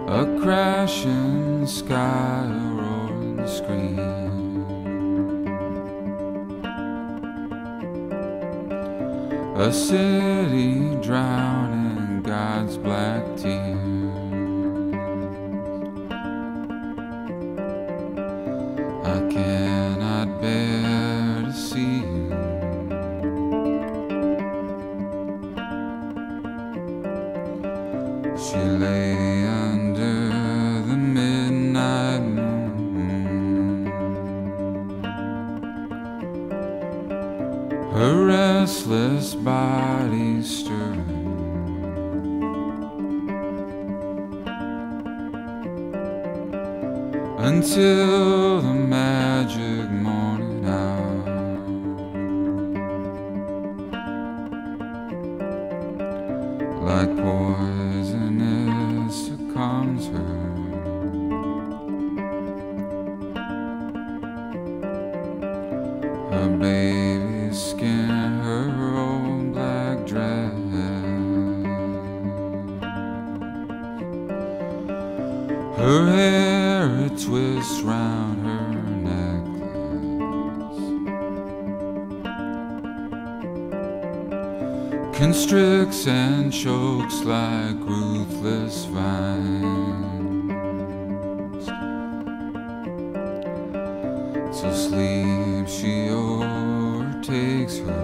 a crashing sky, a roaring scream, a city drowning in God's black tears. I cannot bear to see you. She lay under the midnight moon, her restless body stirring, until the magic morning hour. Like poisonous succumbs her. Her baby skin, her old black dress, her hair it twists round her necklace, constricts and chokes like ruthless vines. Till sleep she overtakes her.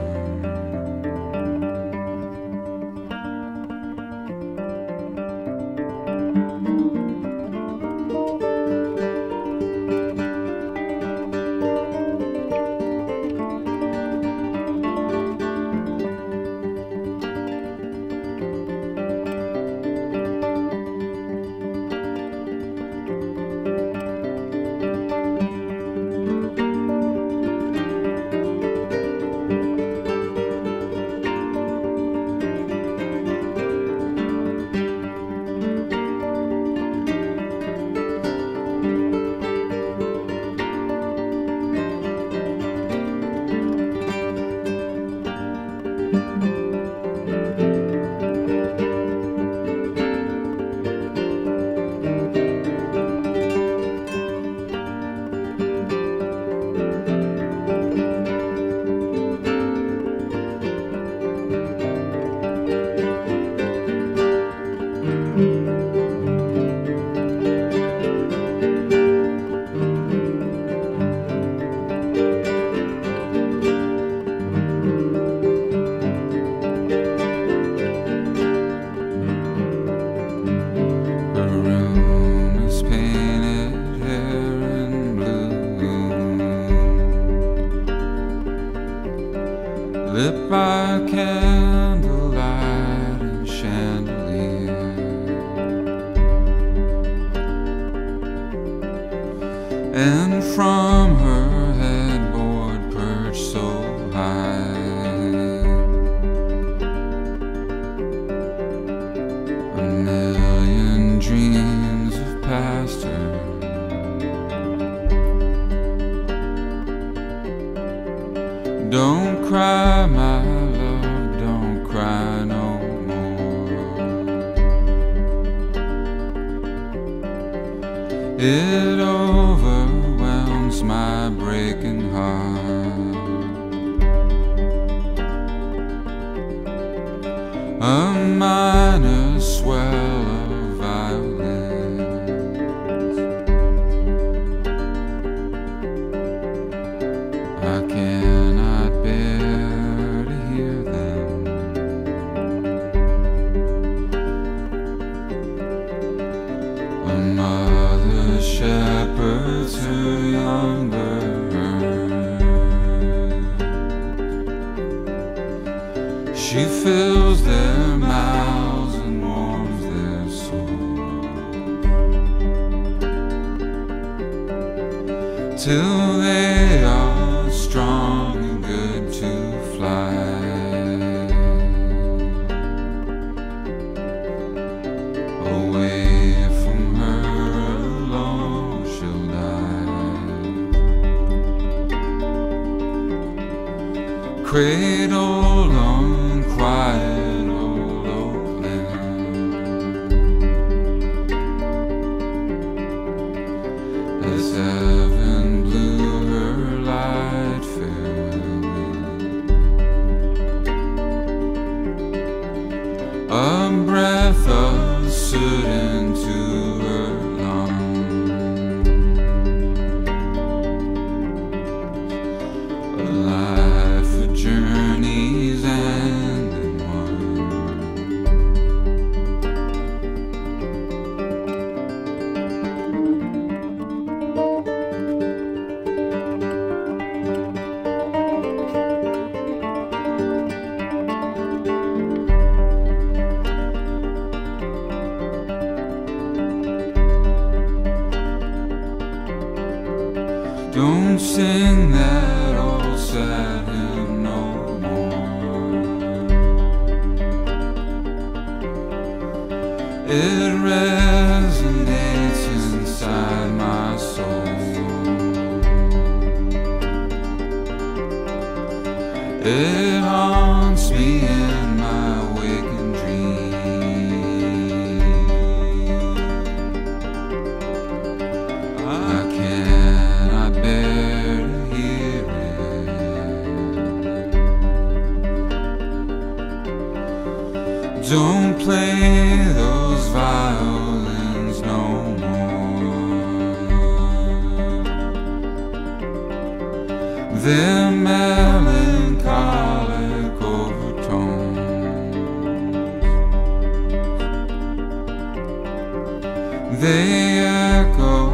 Lit by candlelight and chandelier, and from her headboard perched so high, a million dreams have passed her. Don't cry, my love, don't cry no more. It overwhelms my breaking heart. A minor swell of violins. I cannot bear to hear them. A mother shepherds her young bird. She fills their mouths and warms their souls, till they are strong and good to fly. Away from her alone she'll die, cradled on quiet old Oakland. soot into her lungs. A life of journeys and in one. Don't sing that old sad hymn no more. It resonates inside my soul. It haunts me in my waking dreams. I cannot bear to hear it. Don't play those violins no more. They're melancholic overtones. They echo